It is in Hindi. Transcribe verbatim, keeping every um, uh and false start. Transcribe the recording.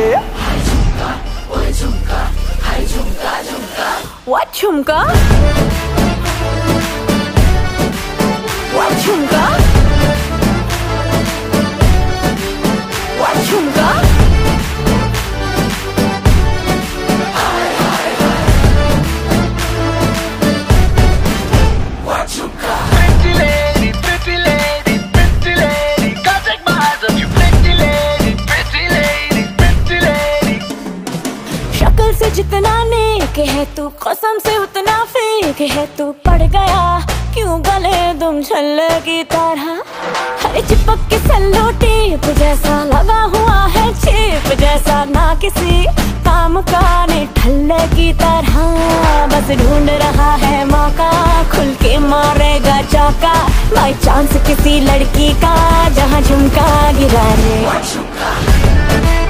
हाय झुमका, ओए झुमका, हाय झुमका झुमका। What झुमका? What झुमका? What झुमका? हाय हाय हाय। What झुमका? Pretty lady, pretty lady, pretty lady, can't take my eyes off you. Pretty lady, pretty lady, pretty lady. शक्ल से जितना नेक है तू, कसम से उतना फेक है तू। पड़ गया क्यों गले तुम छल्ले की तरह, हरे चिपक के सेलो टेप जैसा लगा हुआ है चेप जैसा, ना किसी काम का ने ठल्ले की तरह। बस ढूंढ रहा है मौका, खुल के मारेगा चौका, बाई चांस किसी लड़की का जहाँ झुमका गिरा रे। What झुमका?